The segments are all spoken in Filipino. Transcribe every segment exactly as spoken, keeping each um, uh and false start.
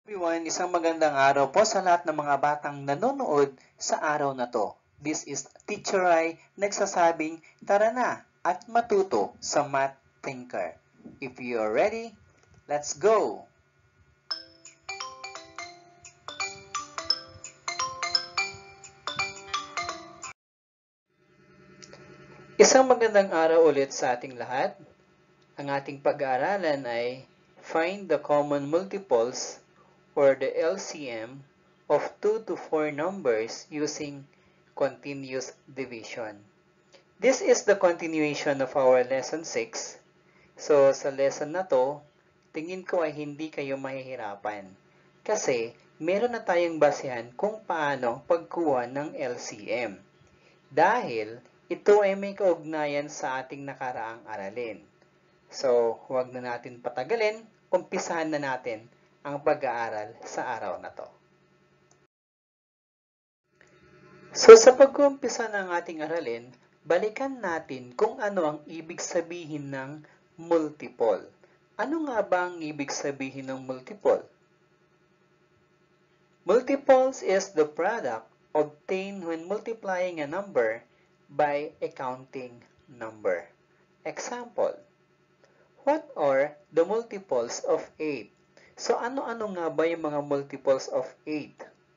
Everyone, isang magandang araw po sa lahat ng mga batang nanonood sa araw na to. This is Teacher Rai nagsasabing tara na at matuto sa Math Thinker. If you are ready, let's go! Isang magandang araw ulit sa ating lahat. Ang ating pag-aaralan ay find the common multiples or the L C M of two to four numbers using continuous division. This is the continuation of our lesson six. So, sa lesson na to, tingin ko ay hindi kayo mahihirapan. Kasi, meron na tayong basehan kung paano pagkuha ng L C M. Dahil, ito ay may kaugnayan sa ating nakaraang aralin. So, huwag na natin patagalin, umpisahan na natin ang pag-aaral sa araw na to. So, sa pag-uumpisa ng ating aralin, balikan natin kung ano ang ibig sabihin ng multiple. Ano nga ba ang ibig sabihin ng multiple? Multiples is the product obtained when multiplying a number by a counting number. Example, what are the multiples of eight? So, ano-ano nga ba yung mga multiples of eight?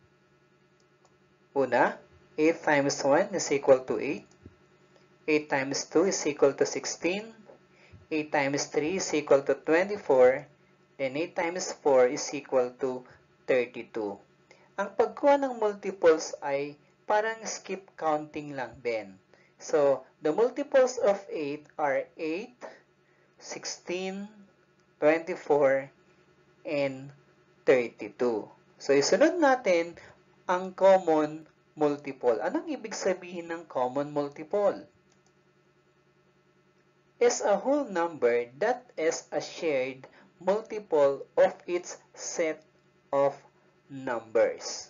Una, eight times one is equal to eight. eight times two is equal to sixteen. eight times three is equal to twenty-four. And eight times four is equal to thirty-two. Ang pagkuha ng multiples ay parang skip counting lang din. So, the multiples of eight are eight, sixteen, twenty-four, and thirty-two. So, isunod natin ang common multiple. Anong ibig sabihin ng common multiple? Is a whole number that is a shared multiple of its set of numbers.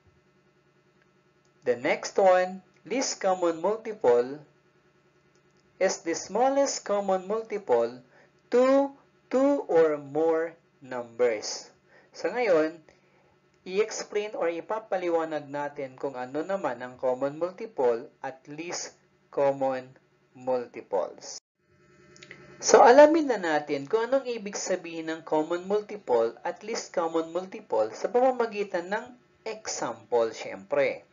The next one, least common multiple, is the smallest common multiple to two or more numbers. So ngayon, i-explain or ipapaliwanag natin kung ano naman ang common multiple at least common multiples. So alamin na natin kung anong ibig sabihin ng common multiple at least common multiple sa pamamagitan ng example, syempre.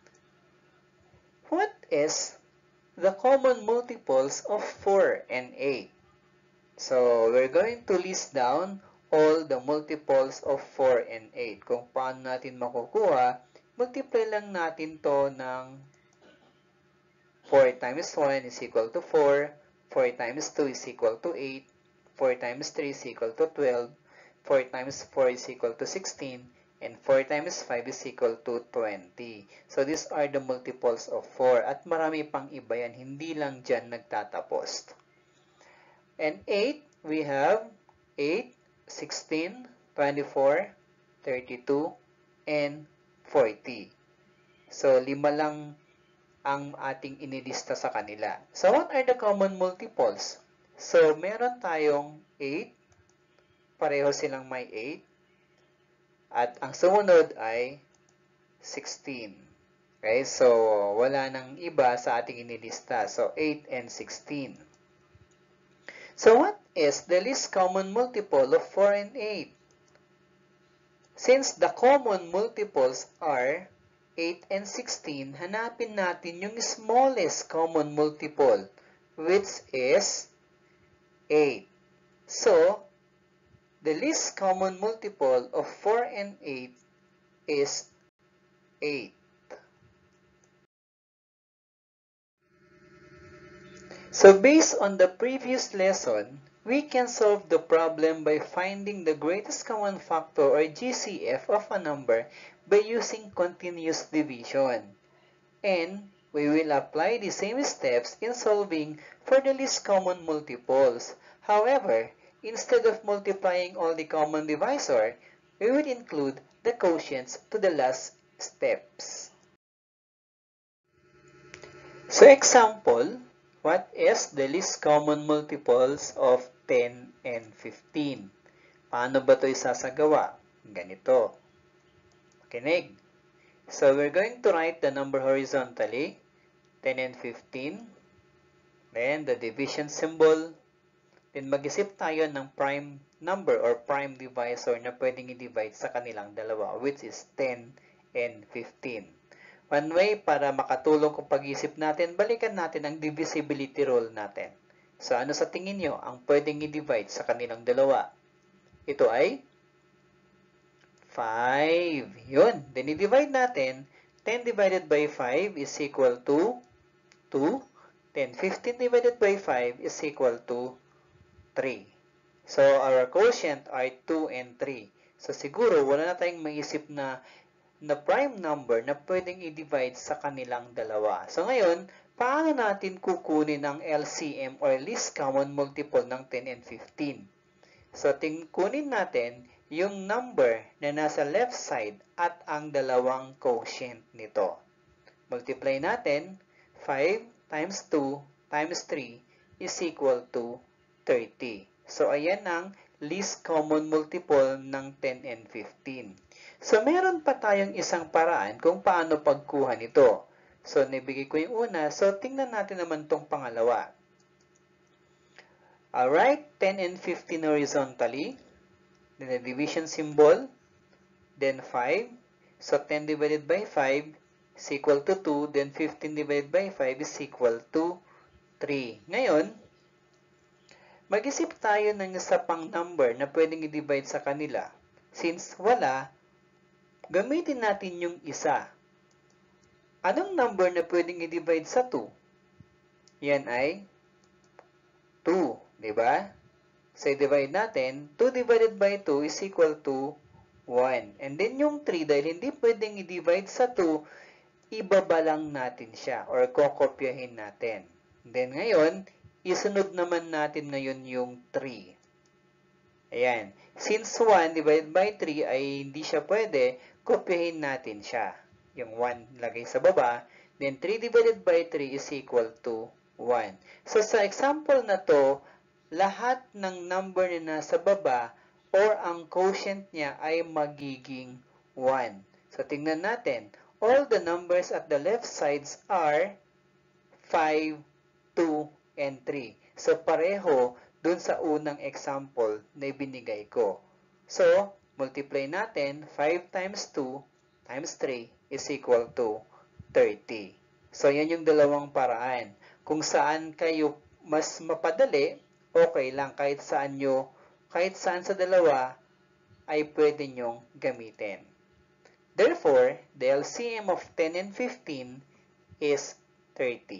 What is the common multiples of four and eight? So, we're going to list down all the multiples of four and eight. Kung paano natin makukuha, multiply lang natin to ng four times one is equal to four, four times two is equal to eight, four times three is equal to twelve, four times four is equal to sixteen, and four times five is equal to twenty. So, these are the multiples of four. At marami pang iba yan. Hindi lang dyan nagtatapos. And eight, we have eight, sixteen, twenty-four, thirty-two, and forty. So, lima lang ang ating inilista sa kanila. So, what are the common multiples? So, meron tayong eight. Pareho silang may eight. At ang sumunod ay sixteen. Okay? So, wala nang iba sa ating inilista. So, eight and sixteen. So, what is the least common multiple of four and eight? Since the common multiples are eight and sixteen, hanapin natin yung smallest common multiple, which is eight. So, the least common multiple of four and eight is eight. So, based on the previous lesson, we can solve the problem by finding the greatest common factor or G C F of a number by using continuous division. And we will apply the same steps in solving for the least common multiples. However, instead of multiplying all the common divisor, we will include the quotients to the last steps. So, example, what is the least common multiples of ten and fifteen? Paano ba ito isasagawa? ganito. Kinig. So, we're going to write the number horizontally, ten and fifteen. Then, the division symbol. Then, mag-isip tayo ng prime number or prime divisor na pwedeng i-divide sa kanilang dalawa, which is ten and fifteen. One way para makatulong kung pag-isip natin, balikan natin ang divisibility rule natin. So, ano sa tingin nyo ang pwedeng i-divide sa kanilang dalawa? Ito ay five. Yun. Then, i-divide natin. ten divided by five is equal to two. Then, fifteen divided by five is equal to three. So, our quotient are two and three. So, siguro, wala na tayong maisip na na prime number na pwedeng i-divide sa kanilang dalawa. So, ngayon, paano natin kukunin ang L C M or least common multiple ng ten and fifteen? So, kunin natin yung number na nasa left side at ang dalawang quotient nito. Multiply natin, five times two times three is equal to thirty. So, ayan ang least common multiple ng ten and fifteen. So, meron pa tayong isang paraan kung paano pagkuha nito. So, nibigay ko yung una. So, tingnan natin naman tong pangalawa. Alright, ten and fifteen horizontally. Then the division symbol. Then five. So, ten divided by five is equal to two. Then fifteen divided by five is equal to three. Ngayon, mag-isip tayo ng isa pang number na pwedeng i-divide sa kanila. Since wala, gamitin natin yung isa. Anong number na pwedeng i-divide sa two? Yan ay two, di ba? So, i-divide natin, two divided by two is equal to one. And then yung three, dahil hindi pwedeng i-divide sa two, ibaba lang natin siya or kokopyahin natin. Then ngayon, isunod naman natin ngayon yung three. Ayan. Since one divided by three ay hindi siya pwede, kopyahin natin siya. Yung one lagay sa baba. Then, three divided by three is equal to one. So, sa example na to, lahat ng number na nasa baba or ang quotient niya ay magiging one. So, tingnan natin. All the numbers at the left sides are five, two, and three. So, pareho dun sa unang example na ibinigay ko. So, multiply natin, five times two times three is equal to thirty. So, yan yung dalawang paraan. Kung saan kayo mas mapadali, okay lang kahit saan nyo, kahit saan sa dalawa ay pwede nyong gamitin. Therefore, the L C M of ten and fifteen is thirty.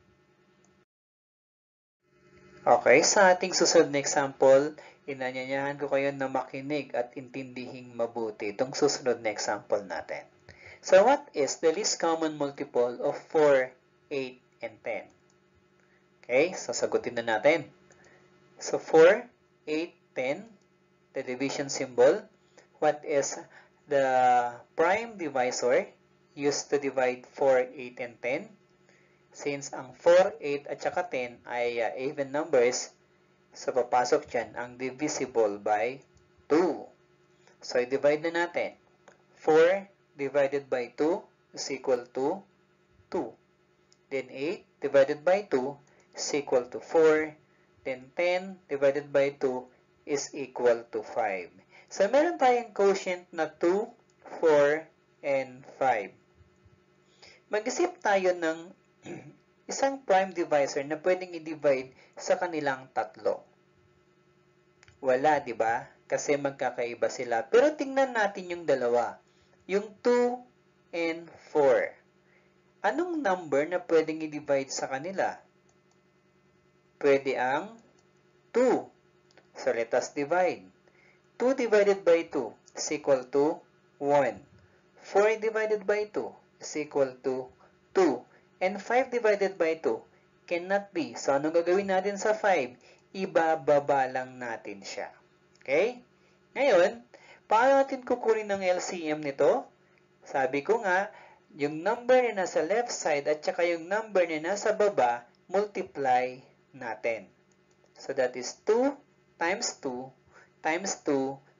Okay, sa ating susunod na example, inanyanyahan ko kayo na makinig at intindihing mabuti itong susunod na example natin. So, what is the least common multiple of four, eight, and ten? Okay, so sagutin na natin. So, four, eight, ten, the division symbol. What is the prime divisor used to divide four, eight, and ten? Since ang four, eight, at saka ten ay uh, even numbers, so papasok dyan ang divisible by two. So, i-divide na natin. four divided by two is equal to two. Then, eight divided by two is equal to four. Then, ten divided by two is equal to five. So, meron tayong quotient na two, four, and five. Mag-isip tayo ng isang prime divisor na pwedeng i-divide sa kanilang tatlo. Wala, di ba? Kasi magkakaiba sila. Pero tingnan natin yung dalawa. Yung two and four. Anong number na pwedeng i-divide sa kanila? Pwede ang two. So, let us divide. two divided by two is equal to one. four divided by two is equal to two. And five divided by two cannot be. So, anong gagawin natin sa five? Ibababa lang natin siya. Okay? Ngayon, paano natin kukunin ng L C M nito? Sabi ko nga, yung number na nasa left side at saka yung number na nasa baba, multiply natin. So, that is two times two times two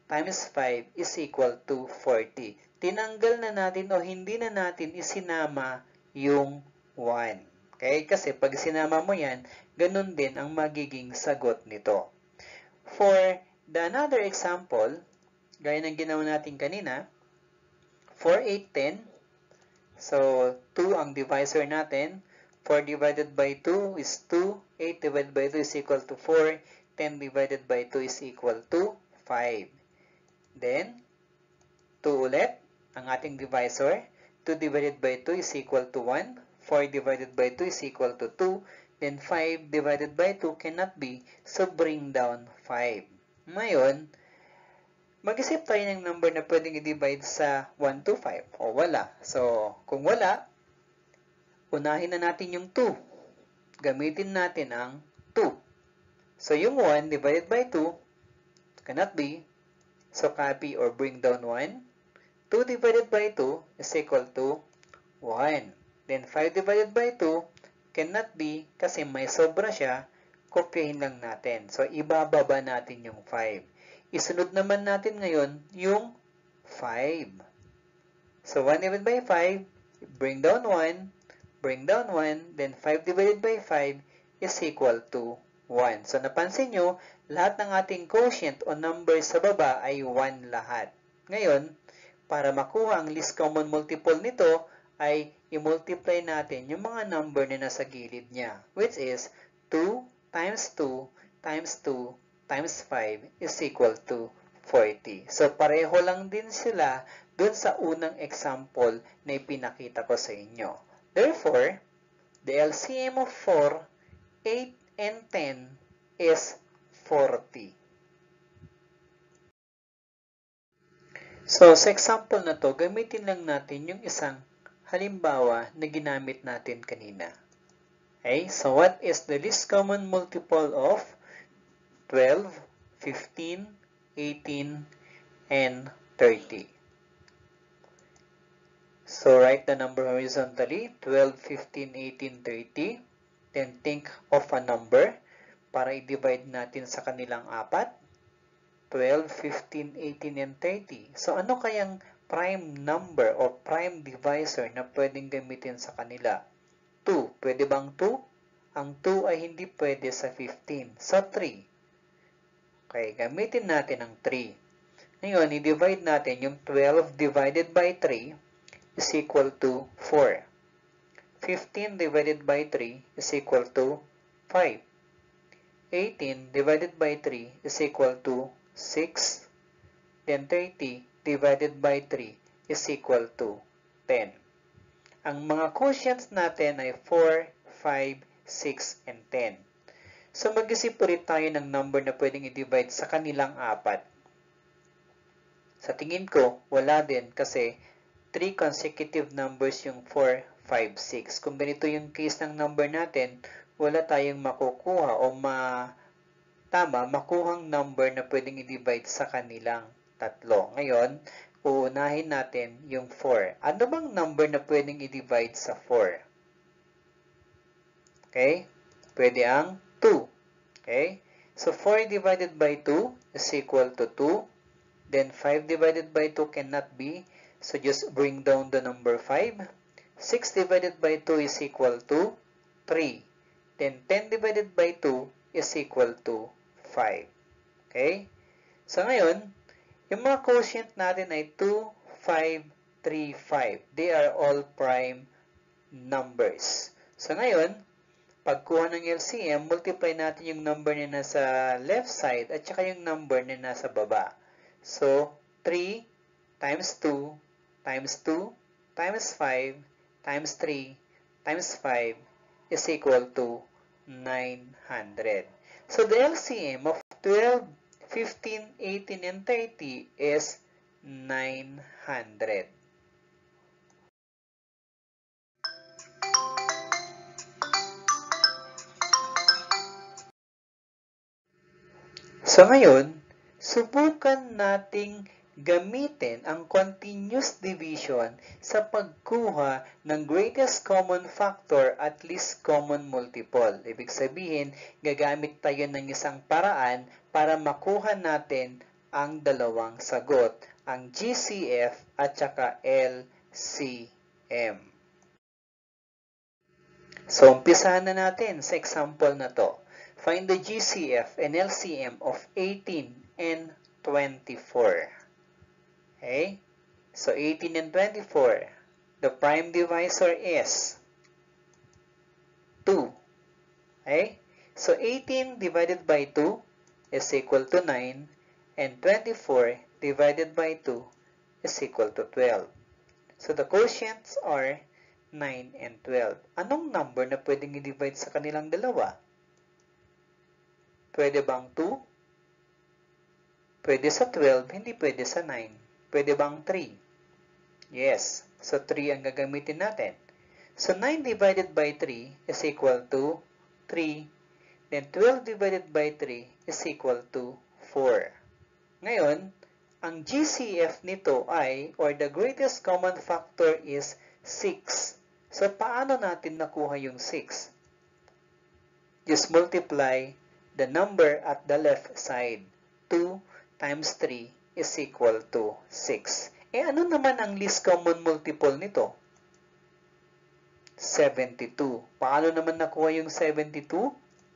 times five is equal to forty. Tinanggal na natin o hindi na natin isinama yung one. Okay? Kasi pag sinama mo yan, ganun din ang magiging sagot nito. For the another example, gaya ng ginawa natin kanina, four, eight, ten. So, two ang divisor natin. four divided by two is two. eight divided by two is equal to four. ten divided by two is equal to five. Then, two ulit ang ating divisor. two divided by two is equal to one. four divided by two is equal to two. Then, five divided by two cannot be. So, bring down five. Ngayon, mag-isip tayo ng number na pwedeng i-divide sa one to five. O wala. So, kung wala, unahin na natin yung two. Gamitin natin ang two. So, yung one divided by two cannot be. So, copy or bring down one. two divided by two is equal to one. Then, five divided by two cannot be kasi may sobra siya. Kopyahin lang natin. So, ibababa natin yung five. Isunod naman natin ngayon yung five. So, one divided by five, bring down one, bring down one, then five divided by five is equal to one. So, napansin nyo, lahat ng ating quotient o number sa baba ay one lahat. Ngayon, para makuha ang least common multiple nito, ay i-multiply natin yung mga number na nasa gilid niya, which is two times two times two times five is equal to forty. So, pareho lang din sila dun sa unang example na ipinakita ko sa inyo. Therefore, the L C M of four, eight, and ten is forty. So, sa example na to, gamitin lang natin yung isang halimbawa na ginamit natin kanina. Okay? So, what is the least common multiple of twelve, fifteen, eighteen, and thirty? So, write the number horizontally, twelve, fifteen, eighteen, thirty. Then, think of a number para i-divide natin sa kanilang apat. twelve, fifteen, eighteen, and thirty. So, ano kayang prime number o prime divisor na pwedeng gamitin sa kanila? two. Pwede bang two? Ang two ay hindi pwede sa fifteen. So, three. Okay, gamitin natin ang three. Ngayon, i-divide natin yung twelve divided by three is equal to four. fifteen divided by three is equal to five. eighteen divided by three is equal to six. Then thirty divided by three is equal to ten. Ang mga quotients natin ay four, five, six, and ten. So, mag-isip ulit tayo ng number na pwedeng i-divide sa kanilang apat. Sa tingin ko, wala din kasi three consecutive numbers yung four, five, six. Kung ganito yung case ng number natin, wala tayong makukuha o ma tama, makuhang number na pwedeng i-divide sa kanilang tatlo. Ngayon, uunahin natin yung four. Ano bang number na pwedeng i-divide sa four? Okay? Pwede ang two. Okay? So, four divided by two is equal to two. Then, five divided by two cannot be. So, just bring down the number five. six divided by two is equal to three. Then, ten divided by two is equal to five. Okay? So, ngayon, yung mga quotient natin ay two, five, three, five. They are all prime numbers. So, ngayon, pagkuha ng L C M, multiply natin yung number na nasa left side at saka yung number na nasa baba. So, three times two times two times five times three times five is equal to nine hundred. So, the L C M of twelve, fifteen, eighteen, and thirty is nine hundred. So, ngayon, subukan nating gamitin ang continuous division sa pagkuha ng greatest common factor at least common multiple. Ibig sabihin, gagamit tayo ng isang paraan para makuha natin ang dalawang sagot, ang G C F at saka L C M. So, umpisahan na natin sa example na to. Find the G C F and L C M of eighteen and twenty-four. Okay? So, eighteen and twenty-four. The prime divisor is two. Okay? So, eighteen divided by two is equal to nine, and twenty-four divided by two is equal to twelve. So, the quotients are nine and twelve. Anong number na pwedeng i-divide sa kanilang dalawa? Pwede bang two? Pwede sa twelve, hindi pwede sa nine. Pwede bang three? Yes. So, three ang gagamitin natin. So, nine divided by three is equal to three. Then, twelve divided by three is equal to four. Ngayon, ang G C F nito ay, or the greatest common factor is six. So, paano natin nakuha yung six? Just multiply the number at the left side. two times three is equal to six. Eh, ano naman ang least common multiple nito? seventy-two. Paano naman nakuha yung seventy-two?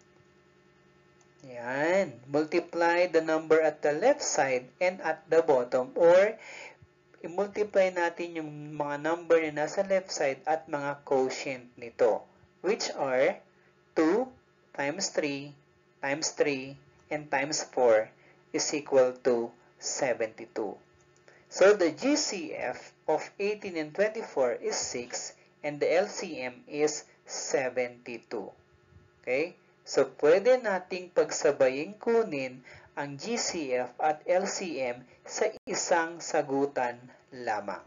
Yan. Multiply the number at the left side and at the bottom, or i-multiply natin yung mga number na nasa left side at mga quotient nito, which are two times three times three and times four is equal to seventy-two. So, the G C F of eighteen and twenty-four is six and the L C M is seventy-two. Okay? So, pwede nating pagsabayin kunin ang G C F at L C M sa isang sagutan lamang.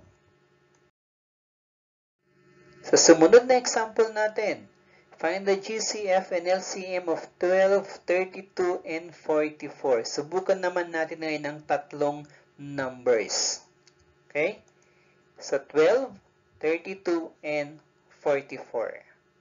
Sa sumunod na example natin, find the G C F and L C M of twelve, thirty-two, and forty-four. Subukan naman natin ngayon ang tatlong numbers. Okay? So, twelve, thirty-two, and forty-four.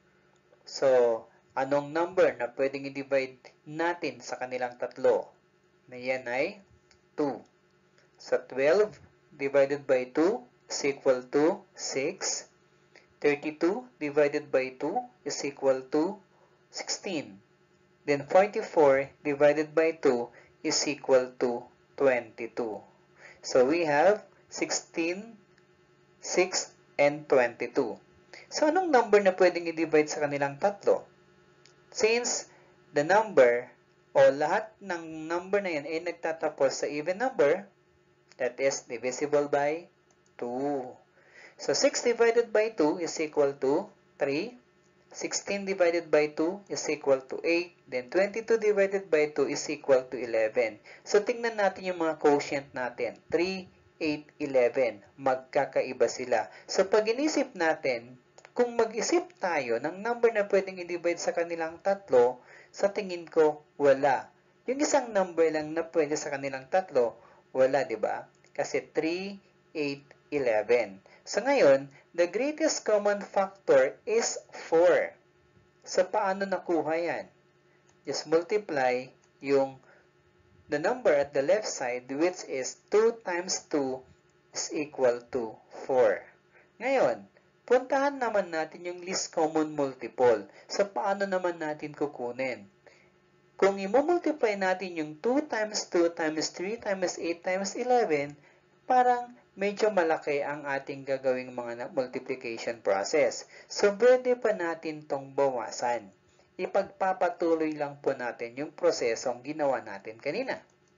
So, anong number na pwedeng i-divide natin sa kanilang tatlo? Na yan ay two. So, twelve divided by two is equal to six. thirty-two divided by two is equal to sixteen. Then, forty-four divided by two is equal to twenty-two. So, we have sixteen, six, and twenty-two. So, anong number na pwedeng i-divide sa kanilang tatlo? Since the number o lahat ng number na yan ay nagtatapos sa even number, that is divisible by two. So, six divided by two is equal to three. sixteen divided by two is equal to eight. Then, twenty-two divided by two is equal to eleven. So, tingnan natin yung mga quotient natin. three, eight, eleven. Magkakaiba sila. So, pag inisip natin, kung mag-isip tayo ng number na pwedeng i-divide sa kanilang tatlo, sa tingin ko, wala. Yung isang number lang na pwede sa kanilang tatlo, wala, di ba? Kasi three, eight, eleven. So, ngayon, the greatest common factor is four. So, paano nakuha yan? Just multiply yung the number at the left side, which is two times two is equal to four. Ngayon, puntahan naman natin yung least common multiple. So, paano naman natin kukunin? Kung i-multiply natin yung two times two times three times eight times eleven, parang medyo malaki ang ating gagawing mga multiplication process. So, pwede pa natin tong bawasan. Ipagpapatuloy lang po natin yung prosesong ginawa natin kanina.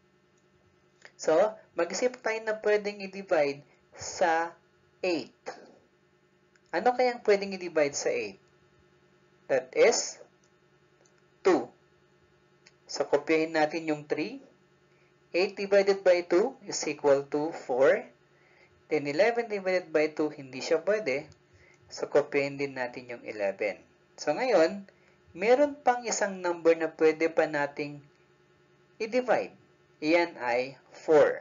So, mag-isip tayo na pwedeng i-divide sa eight. Ano kayang pwedeng i-divide sa eight? That is two. So, kopyahin natin yung three. eight divided by two is equal to four. Then, eleven divided by two, hindi siya pwede. So, kopyahin din natin yung eleven. So, ngayon, meron pang isang number na pwede pa nating i-divide. Iyan ay four.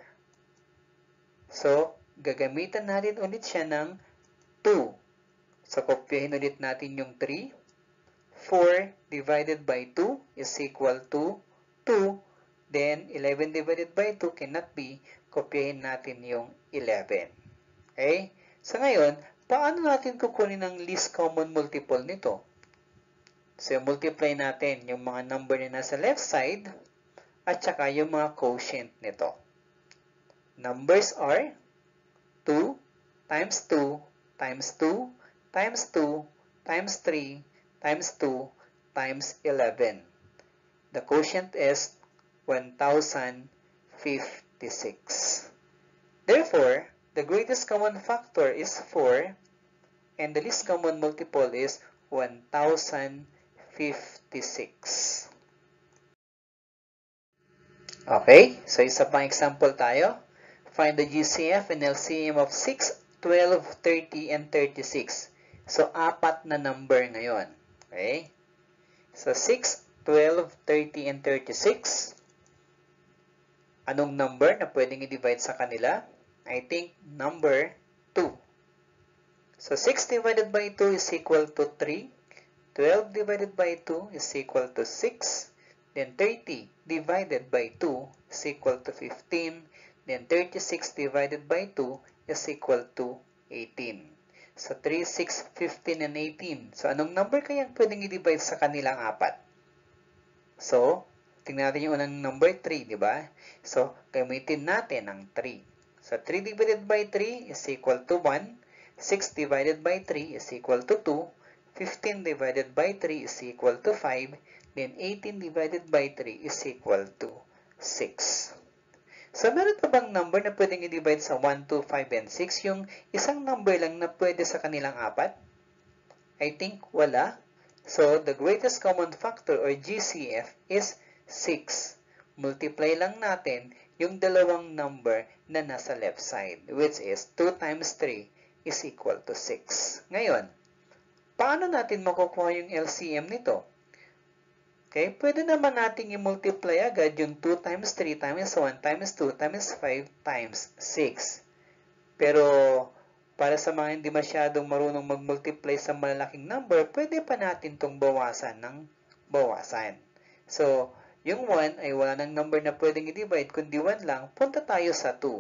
So, gagamitan natin ulit siya ng two. So, kopyahin ulit natin yung three. four divided by two is equal to two then eleven divided by two cannot be, kopyahin natin yung eleven. Okay? So ngayon, paano natin kukunin ang least common multiple nito? So multiply natin yung mga number na nasa left side at saka yung mga quotient nito. Numbers are two times two times two times two times three times two times eleven. The quotient is one thousand fifty-six. Therefore, the greatest common factor is four and the least common multiple is one thousand fifty-six. Okay, so isa pang example tayo. Find the G C F and L C M of six, twelve, thirty, and thirty-six. So, apat na number ngayon. Okay? So, six, twelve, thirty, and thirty-six. Anong number na pwedeng i-divide sa kanila? I think number two. So, six divided by two is equal to three. twelve divided by two is equal to six. Then, thirty divided by two is equal to fifteen. Then, thirty-six divided by two is equal to eighteen. So, three, six, fifteen, and eighteen. So, anong number kayang pwedeng i-divide sa kanilang apat? So, tingnan natin yung unang number, three, di ba? So, gamitin natin ang three. So, three divided by three is equal to one. six divided by three is equal to two. fifteen divided by three is equal to five. Then, eighteen divided by three is equal to six. So, meron pa bang number na pwedeng i-divide sa one, two, five, and six? Yung isang number lang na pwede sa kanilang apat? I think wala. So, the greatest common factor or G C F is six. Multiply lang natin yung dalawang number na nasa left side, which is two times three is equal to six. Ngayon, paano natin makukuha yung L C M nito? Okay, pwede naman nating i-multiply agad yung two times three times one times two times five times six. Pero, para sa mga hindi masyadong marunong mag-multiply sa malalaking number, pwede pa natin itong bawasan ng bawasan. So, yung one ay wala ng number na pwedeng i-divide, kundi one lang, punta tayo sa two.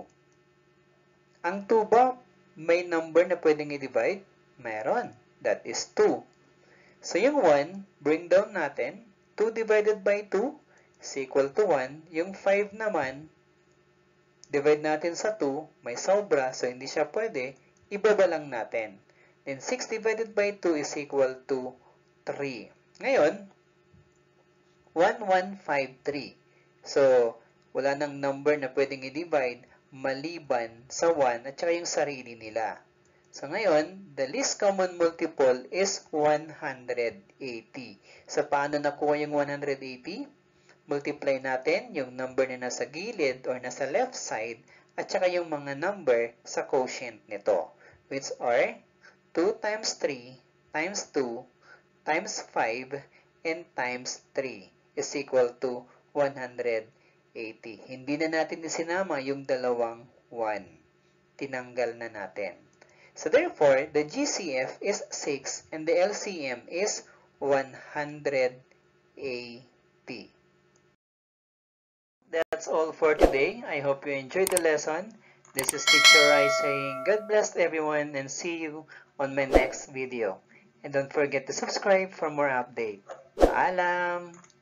Ang two ba, may number na pwedeng i-divide? Meron. That is two. So, yung one, bring down natin. two divided by two is equal to one. Yung five naman, divide natin sa two, may sobra, so hindi siya pwede, ibaba lang natin. Then, six divided by two is equal to three. Ngayon, one, one, five, three. So, wala nang number na pwedeng i-divide maliban sa one at saka yung sarili nila. So, ngayon, the least common multiple is one hundred eighty. So, paano nakuha yung one hundred eighty? Multiply natin yung number na nasa gilid or nasa left side at saka yung mga number sa quotient nito, which are two times three times two times five and times three is equal to one hundred eighty. Hindi na natin isinama yung dalawang one. Tinanggal na natin. So, therefore, the G C F is six and the L C M is one hundred eighty. That's all for today. I hope you enjoyed the lesson. This is Teacher Rai saying God bless everyone and see you on my next video. And don't forget to subscribe for more updates. Paalam!